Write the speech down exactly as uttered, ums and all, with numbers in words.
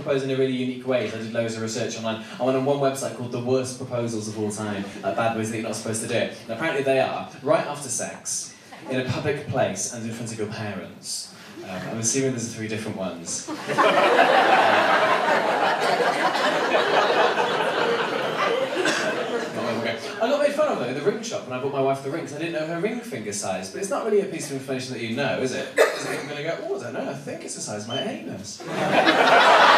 propose in a really unique way, so I did loads of research online. I went on one website called The Worst Proposals of All Time, like bad ways that you're not supposed to do it. And apparently they are, right after sex, in a public place and in front of your parents. Um, I'm assuming there's three different ones. I got made fun of though in the ring shop when I bought my wife the ring because I didn't know her ring finger size, but it's not really a piece of information that you know, is it? Is it going to go, oh, I don't know, I think it's the size of my anus.